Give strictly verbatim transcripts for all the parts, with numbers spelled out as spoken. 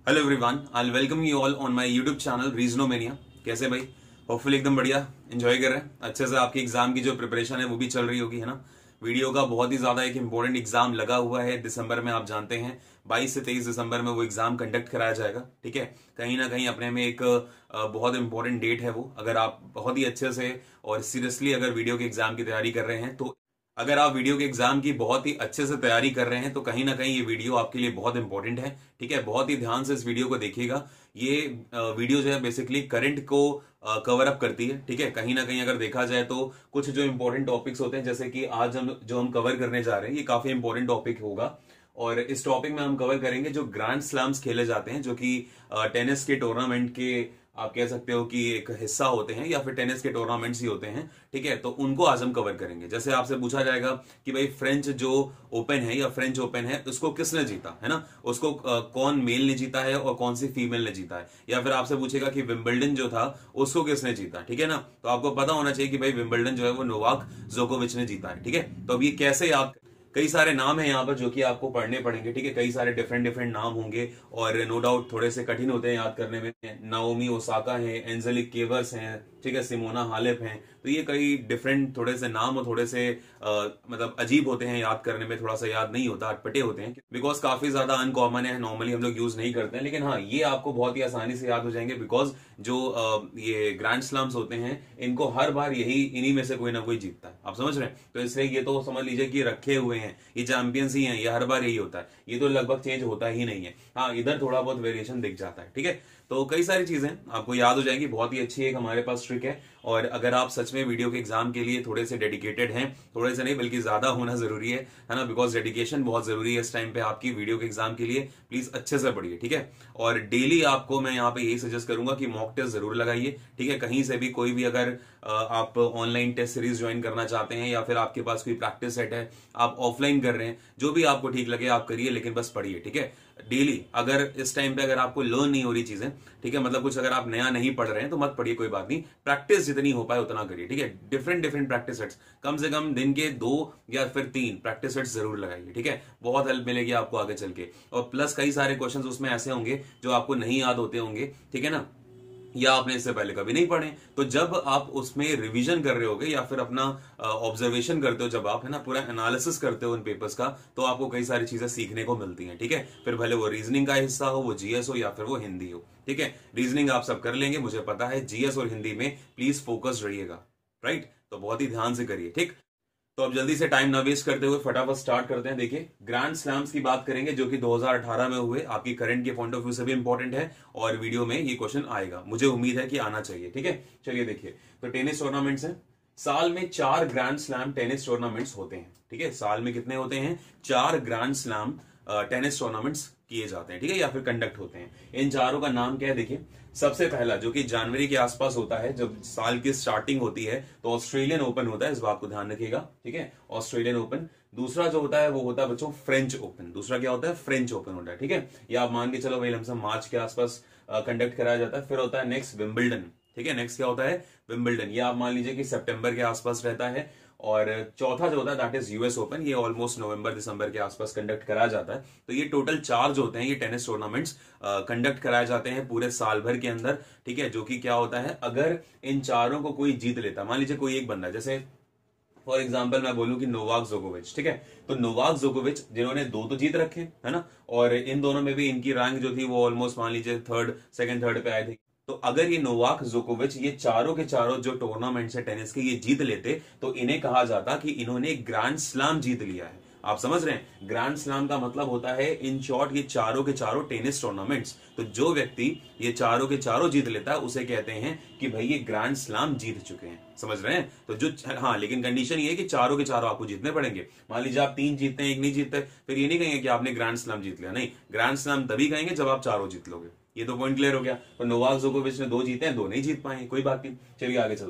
Hello everyone, I welcome you all on my YouTube channel रीजनोमेनिया। कैसे भाई? Hopefully एकदम बढ़िया, एंजॉय कर रहे हैं अच्छे से। आपकी एग्जाम की जो प्रिपरेशन है वो भी चल रही होगी, है ना। वीडियो का बहुत ही ज्यादा एक इंपॉर्टेंट एग्जाम लगा हुआ है दिसंबर में। आप जानते हैं बाईस से तेईस दिसंबर में वो एग्जाम कंडक्ट कराया जाएगा। ठीक है, कहीं ना कहीं अपने में एक अ, बहुत इंपॉर्टेंट डेट है वो। अगर आप बहुत ही अच्छे से और सीरियसली अगर वीडियो के एग्जाम की तैयारी कर रहे हैं तो अगर आप वीडियो के एग्जाम की बहुत ही अच्छे से तैयारी कर रहे हैं तो कहीं ना कहीं ये वीडियो आपके लिए बहुत इंपॉर्टेंट है। ठीक है, बहुत ही ध्यान से इस वीडियो को देखिएगा। ये वीडियो जो है बेसिकली करंट को कवर अप करती है। ठीक है, कहीं ना कहीं अगर देखा जाए तो कुछ जो इंपॉर्टेंट टॉपिक्स होते हैं, जैसे कि आज हम जो हम कवर करने जा रहे हैं, ये काफी इंपॉर्टेंट टॉपिक होगा। और इस टॉपिक में हम कवर करेंगे जो ग्रैंड स्लैम्स खेले जाते हैं, जो कि टेनिस के टूर्नामेंट के आप कह सकते हो कि एक हिस्सा होते हैं या फिर टेनिस के टूर्नामेंट्स ही होते हैं। ठीक है, तो उनको आज हम कवर करेंगे। जैसे आपसे पूछा जाएगा कि भाई फ्रेंच जो ओपन है या फ्रेंच ओपन है उसको किसने जीता, है ना। उसको आ, कौन मेल ने जीता है और कौन सी फीमेल ने जीता है। या फिर आपसे पूछेगा कि विंबलडन जो था उसको किसने जीता। ठीक है ना, तो आपको पता होना चाहिए कि भाई विंबलडन जो है वो नोवाक जोकोविच ने जीता है। ठीक है, तो अब ये कैसे याद, कई सारे नाम हैं यहाँ पर जो कि आपको पढ़ने पड़ेंगे। ठीक है, कई सारे डिफरेंट डिफरेंट नाम होंगे और नो डाउट थोड़े से कठिन होते हैं याद करने में। नाओमी ओसाका है, एंजेलिक केवर्स हैं, ठीक है, सिमोना हालेप हैं। तो ये कई डिफरेंट थोड़े से नाम और थोड़े से आ, मतलब अजीब होते हैं याद करने में, थोड़ा सा याद नहीं होता, अटपटे होते हैं बिकॉज काफी ज्यादा अनकॉमन है, नॉर्मली हम लोग यूज नहीं करते हैं। लेकिन हाँ, ये आपको बहुत ही आसानी से याद हो जाएंगे बिकॉज जो आ, ये ग्रैंड स्लैम्स होते हैं इनको हर बार यही इन्हीं में से कोई ना कोई जीतता है। आप समझ रहे हैं, तो इसलिए ये तो समझ लीजिए कि रखे हुए हैं, ये चैंपियंस ही हैं, ये हर बार यही होता है। ये तो लगभग चेंज होता ही नहीं है। हाँ, इधर थोड़ा बहुत वेरिएशन दिख जाता है। ठीक है, तो कई सारी चीजें आपको याद हो जाएंगी। बहुत ही अच्छी एक हमारे पास ट्रिक है। और अगर आप सच में वीडियो के एग्जाम के लिए थोड़े से डेडिकेटेड हैं, थोड़े से नहीं बल्कि ज्यादा होना जरूरी है है ना, बिकॉज डेडिकेशन बहुत जरूरी है इस टाइम पे आपकी वीडियो के एग्जाम के लिए। प्लीज अच्छे से पढ़िए। ठीक है, और डेली आपको मैं यहाँ पे यही सजेस्ट करूंगा कि मॉक टेस्ट जरूर लगाइए। ठीक है, कहीं से भी कोई भी अगर आप ऑनलाइन टेस्ट सीरीज ज्वाइन करना चाहते हैं या फिर आपके पास कोई प्रैक्टिस सेट है, आप ऑफलाइन कर रहे हैं, जो भी आपको ठीक लगे आप करिए, लेकिन बस पढ़िए। ठीक है, डेली। अगर इस टाइम पे अगर आपको लर्न नहीं हो रही चीजें, ठीक है, मतलब कुछ अगर आप नया नहीं पढ़ रहे हैं तो मत पढ़िए, कोई बात नहीं। प्रैक्टिस जितनी हो पाए उतना करिए। ठीक है, डिफरेंट डिफरेंट प्रैक्टिस सेट्स, कम से कम दिन के दो या फिर तीन प्रैक्टिस सेट्स जरूर लगाइए। ठीक है, बहुत हेल्प मिलेगी आपको आगे चल के। और प्लस कई सारे क्वेश्चन उसमें ऐसे होंगे जो आपको नहीं याद होते होंगे, ठीक है ना, या आपने इससे पहले कभी नहीं पढ़े। तो जब आप उसमें रिवीजन कर रहे होगे या फिर अपना ऑब्जर्वेशन करते हो, जब आप, है ना, पूरा एनालिसिस करते हो उन पेपर्स का, तो आपको कई सारी चीजें सीखने को मिलती हैं। ठीक है, फिर भले वो रीजनिंग का हिस्सा हो, वो जीएस हो या फिर वो हिंदी हो। ठीक है, रीजनिंग आप सब कर लेंगे मुझे पता है, जीएस और हिंदी में प्लीज फोकस रहिएगा। राइट, तो बहुत ही ध्यान से करिए। ठीक, तो अब जल्दी से टाइम ना वेस्ट करते हुए फटाफट स्टार्ट करते हैं। देखिए, ग्रैंड स्लैम्स की बात करेंगे जो कि दो हज़ार अठारह में हुए, आपकी करंट के पॉइंट ऑफ व्यू से भी इंपॉर्टेंट है और वीडियो में ये क्वेश्चन आएगा, मुझे उम्मीद है कि आना चाहिए। ठीक है, चलिए देखिए, तो टेनिस टूर्नामेंट्स हैं। साल में चार ग्रैंड स्लैम टेनिस टूर्नामेंट्स होते हैं। ठीक है, साल में कितने होते हैं? चार ग्रैंड स्लैम टेनिस टूर्नामेंट्स किए जाते हैं। ठीक है, या फिर कंडक्ट होते हैं। इन चारों का नाम क्या है? देखिए, सबसे पहला जो कि जनवरी के आसपास होता है, जब साल की स्टार्टिंग होती है, तो ऑस्ट्रेलियन ओपन होता है, इस बात को ध्यान रखिएगा। ठीक है, ऑस्ट्रेलियन ओपन। दूसरा जो होता है वो होता है बच्चों फ्रेंच ओपन। दूसरा क्या होता है? फ्रेंच ओपन होता है। ठीक है, या आप मान के चलो भाई लमसम मार्च के आसपास कंडक्ट कराया जाता है। फिर होता है नेक्स्ट विंबलडन। ठीक है, नेक्स्ट क्या होता है? विंबलडन। ये आप मान लीजिए कि सितंबर के आसपास रहता है। और चौथा जो होता है दैट इज यूएस ओपन, ये ऑलमोस्ट नवंबर दिसंबर के आसपास कंडक्ट कराया जाता है। तो ये टोटल चार जो होते हैं ये टेनिस टूर्नामेंट्स कंडक्ट कराए जाते हैं पूरे साल भर के अंदर। ठीक है, जो कि क्या होता है, अगर इन चारों को कोई जीत लेता, मान लीजिए कोई एक बंदा, जैसे फॉर एग्जाम्पल मैं बोलूं कि नोवाक जोकोविच। ठीक है, तो नोवाक जोकोविच जिन्होंने दो तो जीत रखे, है ना, और इन दोनों में भी इनकी रैंक जो थी वो ऑलमोस्ट मान लीजिए थर्ड सेकंड थर्ड पे आए थे। तो अगर ये नोवाक जोकोविच ये चारों के चारों जो टूर्नामेंट्स है टेनिस के ये जीत लेते, तो इन्हें कहा जाता कि इन्होंने ग्रैंड स्लैम जीत लिया है। आप समझ रहे हैं, ग्रैंड स्लैम का मतलब होता है इन शॉर्ट ये चारों के चारों टेनिस टूर्नामेंट्स। तो जो व्यक्ति ये चारों के चारों जीत लेता है उसे कहते हैं कि भाई ये ग्रैंड स्लैम जीत चुके हैं। समझ रहे हैं, तो जो, हाँ, लेकिन कंडीशन ये है कि चारों के चारों आपको जीतने पड़ेंगे। मान लीजिए आप तीन जीतते हैं, एक नहीं जीतते, फिर ये नहीं कहेंगे कि आपने ग्रैंड स्लैम जीत लिया। नहीं, ग्रैंड स्लैम तभी कहेंगे जब आप चारों जीत लोगे। ये तो पॉइंट क्लियर हो गया। तो नोवाक जोकोविच ने दो जीते हैं, दो नहीं जीत पाए, कोई बात नहीं, चलिए आगे चलते हैं।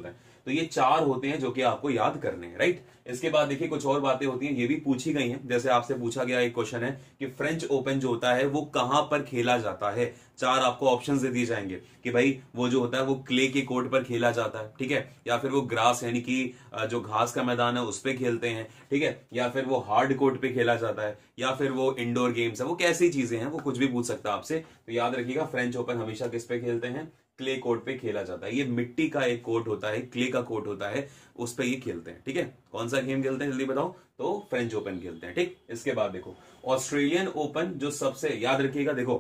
तो ये चार होते हैं जो कि आपको याद करने हैं, राइट। इसके बाद देखिए कुछ और बातें होती हैं, ये भी पूछी गई हैं। जैसे आपसे पूछा गया एक क्वेश्चन है कि फ्रेंच ओपन जो होता है वो कहां पर खेला जाता है। चार आपको ऑप्शंस दे दिए जाएंगे कि भाई वो जो होता है वो क्ले के कोर्ट पर खेला जाता है, ठीक है, या फिर वो ग्रास यानी कि जो घास का मैदान है उस पर खेलते हैं, ठीक है, या फिर वो हार्ड कोर्ट पे खेला जाता है, या फिर वो इंडोर गेम्स है, वो कैसी चीजें हैं, वो कुछ भी पूछ सकता है आपसे। तो याद रखिएगा फ्रेंच ओपन हमेशा किस पे खेलते हैं, क्ले कोर्ट पे खेला जाता है। ये मिट्टी का एक कोर्ट होता है, क्ले का कोर्ट होता है, उस पे ये खेलते हैं, ठीक है। कौन सा गेम खेलते हैं जल्दी बताओ, तो फ्रेंच ओपन खेलते हैं, ठीक। इसके बाद देखो ऑस्ट्रेलियन ओपन जो सबसे याद रखिएगा, देखो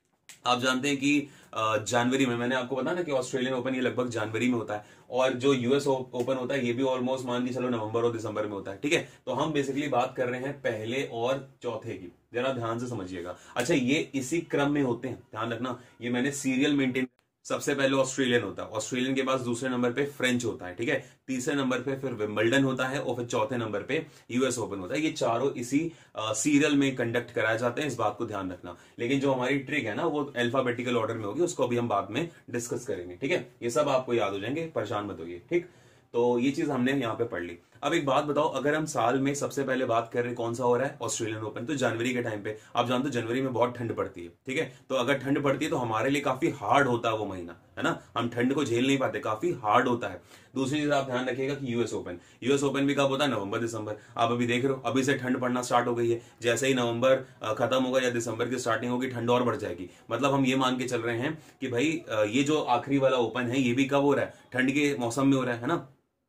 आप जानते हैं कि जनवरी में, मैंने आपको बताया ना कि ऑस्ट्रेलियन ओपन ये लगभग जनवरी में होता है, और जो यूएस ओपन होता है ये भी ऑलमोस्ट मान के चलो नवंबर और दिसंबर में होता है, ठीक है। तो हम बेसिकली बात कर रहे हैं पहले और चौथे की, जरा ध्यान से समझिएगा। अच्छा ये इसी क्रम में होते हैं, ध्यान रखना, ये मैंने सीरियल मेंटेन। सबसे पहले ऑस्ट्रेलियन होता है, ऑस्ट्रेलियन के पास दूसरे नंबर पे फ्रेंच होता है, ठीक है, तीसरे नंबर पे फिर विंबलडन होता है, और फिर चौथे नंबर पे यूएस ओपन होता है। ये चारों इसी सीरियल में कंडक्ट कराए जाते हैं, इस बात को ध्यान रखना। लेकिन जो हमारी ट्रिक है ना वो अल्फाबेटिकल ऑर्डर में होगी, उसको अभी हम बाद में डिस्कस करेंगे, ठीक है। ये सब आपको याद हो जाएंगे, परेशान मत होइए, ठीक। तो ये चीज हमने यहाँ पे पढ़ ली। अब एक बात बताओ, अगर हम साल में सबसे पहले बात कर रहे हैं कौन सा हो रहा है, ऑस्ट्रेलियन ओपन, तो जनवरी के टाइम पे आप जानते हो जनवरी में बहुत ठंड पड़ती है, ठीक है। तो अगर ठंड पड़ती है तो हमारे लिए काफी हार्ड होता है वो महीना, है ना, हम ठंड को झेल नहीं पाते, काफी हार्ड होता है। दूसरी चीज आप ध्यान रखिएगा कि यूएस ओपन, यूएस ओपन भी कब होता है, नवंबर दिसंबर। आप अभी देख रहे हो अभी से ठंड पड़ना स्टार्ट हो गई है, जैसे ही नवंबर खत्म होगा या दिसंबर की स्टार्टिंग होगी ठंड और बढ़ जाएगी। मतलब हम ये मान के चल रहे हैं कि भाई ये जो आखिरी वाला ओपन है ये भी कब हो रहा है, ठंड के मौसम में हो रहा है ना।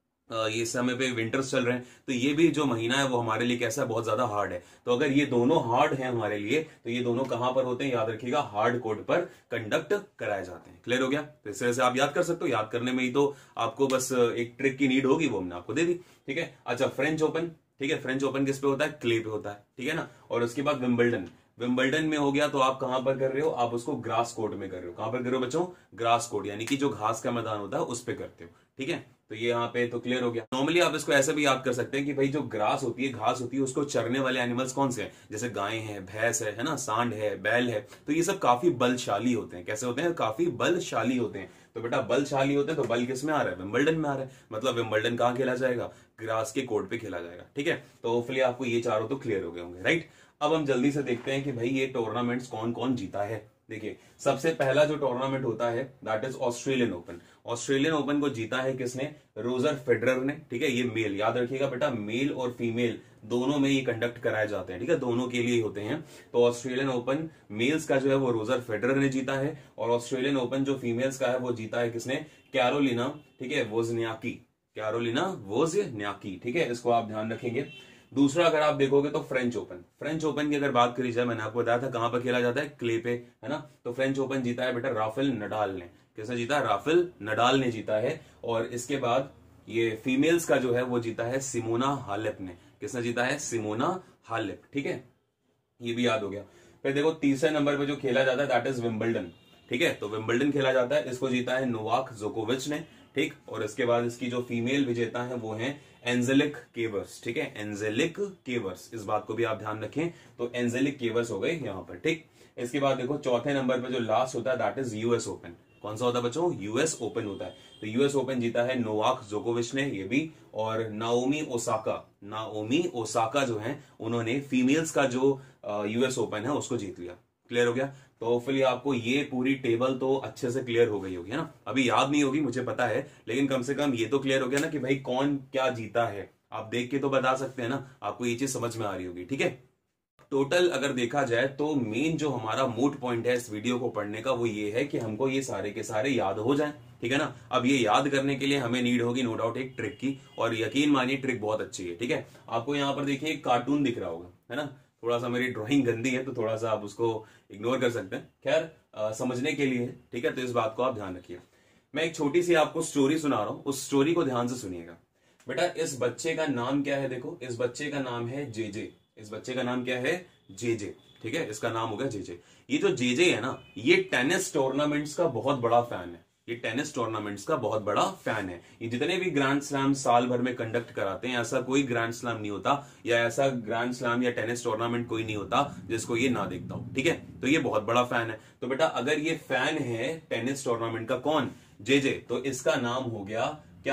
ये समय पे विंटर्स चल रहे हैं, तो ये भी जो महीना है वो हमारे लिए कैसा है, बहुत ज्यादा हार्ड है। तो अगर ये दोनों हार्ड हैं हमारे लिए, तो ये दोनों कहां पर होते हैं, याद रखिएगा हार्ड कोर्ट पर कंडक्ट कराए जाते हैं। क्लियर हो गया। तो इस तरह से आप याद कर सकते हो, याद करने में ही तो आपको बस एक ट्रिक की नीड होगी, वो हमने आपको दे दी, ठीक है। अच्छा फ्रेंच ओपन, ठीक है, फ्रेंच ओपन किस पे होता है, क्ले पे होता है, ठीक है ना। और उसके बाद विंबलडन, विंबलडन में हो गया तो आप कहां पर कर रहे हो, आप उसको ग्रास कोर्ट में कर रहे हो। कहां पर कर रहे हो बच्चों, ग्रास कोर्ट, यानी कि जो घास का मैदान होता है उस पे करते हो, ठीक है। तो ये यहाँ पे तो क्लियर हो गया। नॉर्मली आप इसको ऐसे भी याद कर सकते हैं कि भाई जो ग्रास होती है, घास होती है, उसको चरने वाले एनिमल्स कौन से हैं, जैसे गाय है, भैंस है, है ना, सांड है, बैल है। तो ये सब काफी बलशाली होते हैं। कैसे होते हैं, काफी बलशाली होते हैं। तो बेटा बलशाली होते हैं, तो बल किस में आ रहा है, विंबलडन में आ रहा है। मतलब विंबलडन कहाँ खेला जाएगा, ग्रास के कोर्ट पे खेला जाएगा, ठीक है। तो होपफुली आपको ये चारों तो क्लियर हो गए होंगे, राइट। अब हम जल्दी से देखते हैं कि भाई ये टूर्नामेंट्स कौन कौन जीता है। देखिए सबसे पहला जो टूर्नामेंट होता है that is Australian open. Australian open को जीता है किसने, रोजर फेडरर ने, ठीक है। ये मेल, याद रखिएगा बेटा, मेल और फीमेल दोनों में ये कंडक्ट कराए जाते हैं, ठीक है, दोनों के लिए होते हैं। तो ऑस्ट्रेलियन ओपन मेल्स का जो है वो रोजर फेडरर ने जीता है, और ऑस्ट्रेलियन ओपन जो फीमेल्स का है वो जीता है किसने, कैरोलिना, ठीक है, वोजनियाकी, कैरोलिना वोजनियाकी, ठीक है। इसको आप ध्यान रखेंगे। दूसरा अगर आप देखोगे तो फ्रेंच ओपन, फ्रेंच ओपन की अगर बात करी जाए, मैंने आपको बताया था कहां पर खेला जाता है, क्ले पे, है ना। तो फ्रेंच ओपन जीता है बेटा राफेल नडाल ने। किसने जीता, राफेल नडाल ने जीता है। और इसके बाद ये फीमेल्स का जो है वो जीता है सिमोना हालेप ने। किसने जीता है, सिमोना हालेप, ठीक है, ये भी याद हो गया। फिर देखो तीसरे नंबर पे जो खेला जाता है दैट इज विंबलडन, ठीक है। तो विंबलडन खेला जाता है, इसको जीता है नोवाक जोकोविच ने, ठीक। और इसके बाद इसकी जो फीमेल विजेता है वो है एंजेलिक केवर्स, ठीक है, एंजेलिक केवर्स, इस बात को भी आप ध्यान रखें। तो एंजेलिक केवर्स हो गए यहाँ पर, ठीक। इसके बाद देखो चौथे नंबर पे जो लास्ट होता है दैट इज यूएस ओपन। कौन सा होता है बच्चों, यूएस ओपन होता है। तो यूएस ओपन जीता है नोवाक जोकोविच ने, ये भी। और नाओमी ओसाका, नाओमी ओसाका जो है उन्होंने फीमेल्स का जो यूएस ओपन है उसको जीत लिया। क्लियर हो गया। तो होपफुली आपको ये पूरी टेबल तो अच्छे से क्लियर हो गई होगी, है ना। अभी याद नहीं होगी मुझे पता है, लेकिन कम से कम ये तो क्लियर हो गया ना कि भाई कौन क्या जीता है। आप देख के तो बता सकते हैं ना, आपको ये चीज समझ में आ रही होगी, ठीक है। टोटल अगर देखा जाए तो मेन जो हमारा मूड पॉइंट है इस वीडियो को पढ़ने का वो ये है कि हमको ये सारे के सारे याद हो जाएं, ठीक है ना। अब ये याद करने के लिए हमें नीड होगी नो डाउट एक ट्रिक की, और यकीन मानिए ट्रिक बहुत अच्छी है, ठीक है। आपको यहाँ पर देखिए एक कार्टून दिख रहा होगा, है ना। थोड़ा सा मेरी ड्राइंग गंदी है तो थोड़ा सा आप उसको इग्नोर कर सकते हैं, खैर समझने के लिए, ठीक है। तो इस बात को आप ध्यान रखिए। मैं एक छोटी सी आपको स्टोरी सुना रहा हूं, उस स्टोरी को ध्यान से सुनिएगा। बेटा इस बच्चे का नाम क्या है, देखो इस बच्चे का नाम है जेजे। इस बच्चे का नाम क्या है, जेजे, ठीक है, इसका नाम होगा जेजे। ये जो जेजे है ना, ये टेनिस टूर्नामेंट्स का बहुत बड़ा फैन है। ये टेनिस टूर्नामेंट्स का बहुत बड़ा फैन है। ये जितने भी ग्रैंड स्लैम साल भर में कंडक्ट कराते हैं, ऐसा कोई ग्रैंड स्लैम नहीं होता, या ऐसा ग्रैंड स्लैम या टेनिस टूर्नामेंट कोई नहीं होता जिसको ये ना देखता हो, ठीक है। तो ये बहुत बड़ा फैन है। तो बेटा अगर ये फैन है टेनिस टूर्नामेंट का, कौन, जेजे, तो इसका नाम हो गया क्या,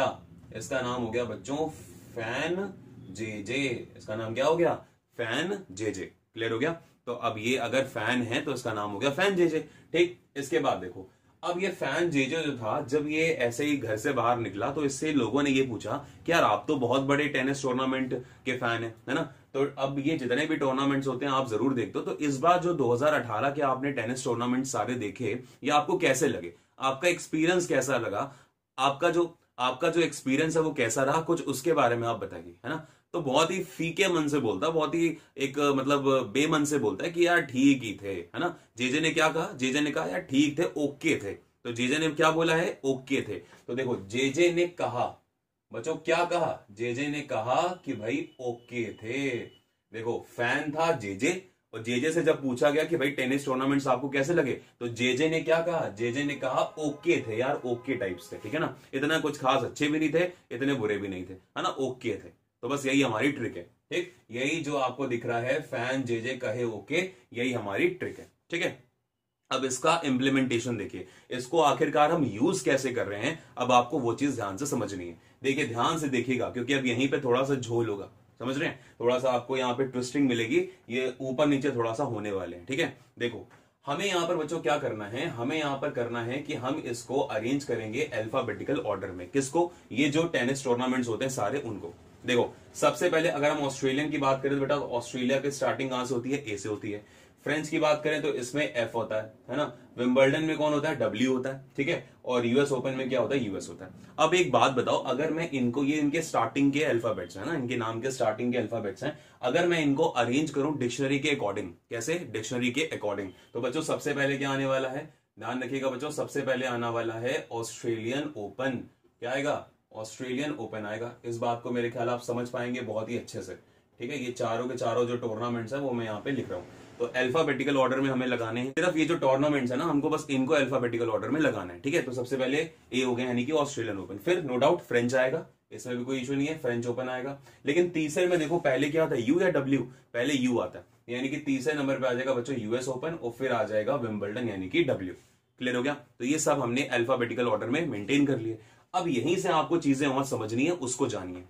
इसका नाम हो गया बच्चों फैन जे जे। इसका नाम क्या हो गया? फैन जे जे। क्लियर हो गया? तो अब ये अगर फैन है तो इसका नाम हो गया फैन जे जे। ठीक, इसके बाद देखो, अब ये फैन जे जे जो था, जब ये ऐसे ही घर से बाहर निकला तो इससे लोगों ने ये पूछा कि यार आप तो बहुत बड़े टेनिस टूर्नामेंट के फैन है, है ना? तो अब ये जितने भी टूर्नामेंट्स होते हैं आप जरूर देखते हो, तो इस बार जो दो हज़ार अठारह के आपने टेनिस टूर्नामेंट सारे देखे, ये आपको कैसे लगे? आपका एक्सपीरियंस कैसा लगा? आपका जो आपका जो एक्सपीरियंस है वो कैसा रहा? कुछ उसके बारे में आप बताइए, है ना? तो बहुत ही फीके मन से बोलता, बहुत ही एक मतलब बेमन से बोलता है कि यार ठीक ही थे, है ना? जेजे ने क्या कहा? जेजे ने कहा यार ठीक थे, ओके थे। तो जेजे ने क्या बोला है? ओके थे। तो देखो जेजे ने कहा, बच्चों क्या कहा? जेजे ने कहा कि भाई ओके थे। देखो फैन था जेजे, और जेजे से जब पूछा गया कि भाई टेनिस टूर्नामेंट्स आपको कैसे लगे, तो जेजे ने क्या कहा? जेजे ने कहा ओके थे यार, ओके टाइप्स थे, ठीक है ना? इतना कुछ खास अच्छे भी नहीं थे, इतने बुरे भी नहीं थे, है ना? ओके थे। तो बस यही हमारी ट्रिक है। ठीक, यही जो आपको दिख रहा है फैन जेजे कहे ओके, यही हमारी ट्रिक है। ठीक है, अब इसका इम्प्लीमेंटेशन देखिए, इसको आखिरकार हम यूज कैसे कर रहे हैं, अब आपको वो चीज ध्यान से समझनी है। देखिए ध्यान से देखिएगा, क्योंकि अब यहीं पे थोड़ा सा झोल होगा, समझ रहे हैं? थोड़ा सा आपको यहाँ पे ट्विस्टिंग मिलेगी, ये ऊपर नीचे थोड़ा सा होने वाले हैं। ठीक है, देखो हमें यहाँ पर बच्चों क्या करना है, हमें यहाँ पर करना है कि हम इसको अरेंज करेंगे अल्फाबेटिकल ऑर्डर में। किसको? ये जो टेनिस टूर्नामेंट्स होते हैं सारे, उनको। देखो सबसे पहले अगर हम ऑस्ट्रेलियन की बात करें तो बेटा ऑस्ट्रेलिया की स्टार्टिंग कहां से होती है? ए से होती है। फ्रेंच की बात करें तो इसमें एफ होता है, है ना? विंबलडन में कौन होता है? डब्ल्यू होता है, ठीक है? और यूएस ओपन में क्या होता है? यूएस होता है। अब एक बात बताओ, अगर मैं इनको, ये इनके स्टार्टिंग के अल्फाबेट्स है ना, इनके नाम के स्टार्टिंग के अल्फाबेट्स हैं, अगर मैं इनको अरेंज करूं डिक्शनरी के अकॉर्डिंग, कैसे? डिक्शनरी के अकॉर्डिंग, तो बच्चों सबसे पहले क्या आने वाला है? ध्यान रखिएगा बच्चों, सबसे पहले आने वाला है ऑस्ट्रेलियन ओपन। क्या आएगा? ऑस्ट्रेलियन ओपन आएगा। इस बात को मेरे ख्याल आप समझ पाएंगे बहुत ही अच्छे से। ठीक है, ये चारों के चारों जो टूर्नामेंट्स है वो मैं यहाँ पे लिख रहा हूँ। तो अल्फाबेटिकल ऑर्डर में हमें लगाने हैं, सिर्फ ये जो टूर्नामेंट्स है ना, हमको बस इनको अल्फाबेटिकल ऑर्डर में लगाना है। ठीक है, तो सबसे पहले ए हो गया यानी कि ऑस्ट्रेलियन ओपन, फिर नो डाउट फ्रेंच आएगा, इसमें भी कोई इशू नहीं है, फ्रेंच ओपन आएगा। लेकिन तीसरे में देखो पहले क्या आता है? यू या डब्ल्यू? पहले यू आता है, यानी कि तीसरे नंबर पे आ जाएगा बच्चों यूएस ओपन, और फिर आ जाएगा विंबलडन यानी कि डब्ल्यू। क्लियर हो गया? तो ये सब हमने अल्फाबेटिकल ऑर्डर में मेंटेन कर लिए। अब यहीं से आपको चीजें और समझनी है, उसको जानिए।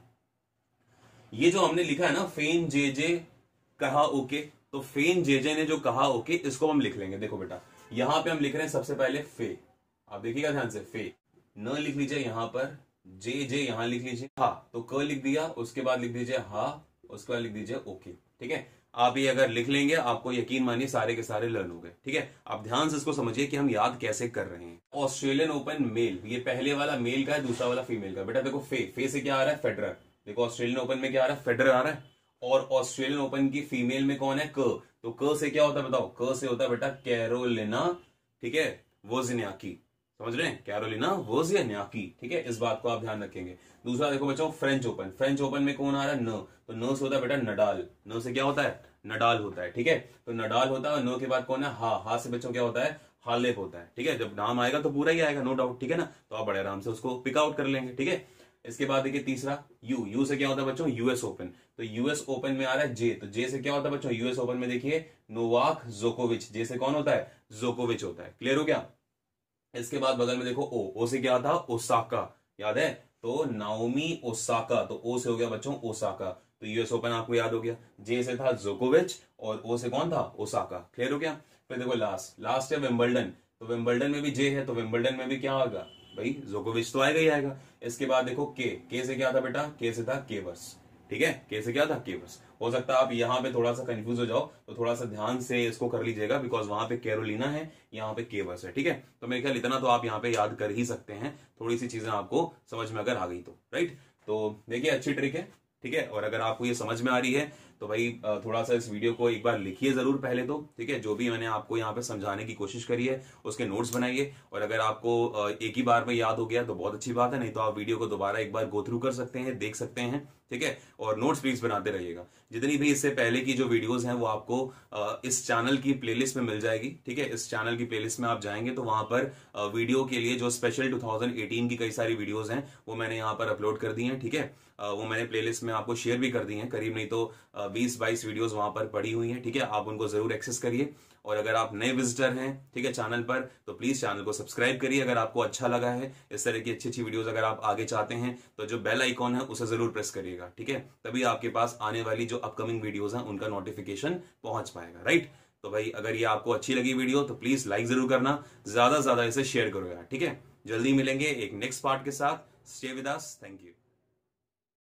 ये जो हमने लिखा है ना, फेन जेजे कहा ओके, तो फेन जेजे ने जो कहा ओके, इसको हम लिख लेंगे। देखो बेटा यहां पे हम लिख रहे हैं सबसे पहले फे, आप देखिएगा ध्यान से, फे न लिख लीजिए यहां पर, जे जे यहां लिख लीजिए, हा तो क लिख दिया, उसके बाद लिख दीजिए हा, उसके बाद लिख दीजिए ओके। ठीक है, आप ये अगर लिख लेंगे, आपको यकीन मानिए सारे के सारे लर्न हो गए। ठीक है, आप ध्यान से इसको समझिए कि हम याद कैसे कर रहे हैं। ऑस्ट्रेलियन ओपन मेल, ये पहले वाला मेल का है, दूसरा वाला फीमेल का। बेटा देखो फे, फे से क्या आ रहा है? फेडरर। देखो ऑस्ट्रेलियन ओपन में क्या आ रहा है? फेडरर आ रहा है। और ऑस्ट्रेलियन ओपन की फीमेल में कौन है? क। तो क से क्या होता है बताओ? क से होता है बेटा कैरोलिना, ठीक है, वोज़्नियाकी। समझ रहे हैं? Carolina Wozniacki. ठीक है, इस बात को आप ध्यान रखेंगे। दूसरा देखो बच्चों फ्रेंच ओपन, फ्रेंच ओपन में कौन आ रहा है? न। तो न से होता है बेटा नडाल, न से क्या होता है? नडाल होता है। ठीक है, तो नडाल होता है, और न के बाद कौन है? हा, हा से बच्चों क्या होता है? हालेप होता है। ठीक है, जब नाम आएगा तो पूरा ही आएगा, नो डाउट। ठीक है ना, तो आप बड़े आराम से उसको पिक आउट कर लेंगे। ठीक है, इसके बाद देखिए तीसरा यू, यू से क्या होता है बच्चों? US open. तो यूएस ओपन में आ रहा है जे, तो जे से क्या होता है बच्चों? यूएस ओपन में देखिए नोवाक जोकोविच, जे से कौन होता है? जोकोविच होता है। क्लियर हो गया? इसके बाद बगल में देखो ओ, ओ से क्या था? ओसाका, याद है? तो नाओमी ओसाका, तो ओ से हो गया बच्चों ओसाका, तो यूएस ओपन आपको याद हो गया। जे से था जोकोविच, और ओ से कौन था? ओसाका। क्लियर हो गया? फिर देखो लास्ट, लास्ट है विंबलडन, तो विंबलडन में भी जे है, तो विंबलडन में भी क्या होगा भाई? जोकोविच तो आएगा ही आएगा। इसके बाद देखो के, के से क्या था बेटा? के से था केवर्स। ठीक है, के से क्या था? केवर्स। हो सकता है आप यहाँ पे थोड़ा सा कंफ्यूज हो जाओ, तो थोड़ा सा ध्यान से इसको कर लीजिएगा, बिकॉज वहां पे कैरोलिना है, यहाँ पे केवर्स है। ठीक है, तो मेरे ख्याल इतना तो आप यहाँ पे याद कर ही सकते हैं, थोड़ी सी चीजें आपको समझ में अगर आ गई तो। राइट, तो देखिए अच्छी ट्रिक है। ठीक है, और अगर आपको ये समझ में आ रही है तो भाई थोड़ा सा इस वीडियो को एक बार लिखिए जरूर पहले तो। ठीक है, जो भी मैंने आपको यहाँ पे समझाने की कोशिश करी है उसके नोट्स बनाइए, और अगर आपको एक ही बार में याद हो गया तो बहुत अच्छी बात है, नहीं तो आप वीडियो को दोबारा एक बार गो थ्रू कर सकते हैं, देख सकते हैं। ठीक है, और नोट्स प्लीज बनाते रहिएगा। जितनी भी इससे पहले की जो वीडियोस हैं वो आपको इस चैनल की प्लेलिस्ट में मिल जाएगी। ठीक है, इस चैनल की प्लेलिस्ट में आप जाएंगे तो वहां पर वीडियो के लिए जो स्पेशल दो हज़ार अठारह की कई सारी वीडियोस हैं वो मैंने यहाँ पर अपलोड कर दी हैं। ठीक है, वो मैंने प्लेलिस्ट में आपको शेयर भी कर दी हैं, करीब नहीं तो बीस बाईस वीडियोस वहां पर पड़ी हुई हैं, ठीक है। आप उनको जरूर एक्सेस करिए। और अगर आप नए विजिटर हैं, ठीक है, चैनल पर, तो प्लीज चैनल को सब्सक्राइब करिए। अगर आपको अच्छा लगा है इस तरह की अच्छी अच्छी वीडियोस अगर आप आगे चाहते हैं तो जो बेल आइकॉन है उसे जरूर प्रेस करिएगा, ठीक है। तभी आपके पास आने वाली जो अपकमिंग वीडियोस हैं उनका नोटिफिकेशन पहुंच पाएगा, राइट। तो भाई अगर ये आपको अच्छी लगी वीडियो तो प्लीज लाइक जरूर करना, ज्यादा से ज्यादा इसे शेयर करो यार, ठीक है। जल्दी मिलेंगे एक नेक्स्ट पार्ट के साथ। Stay with us, thank you.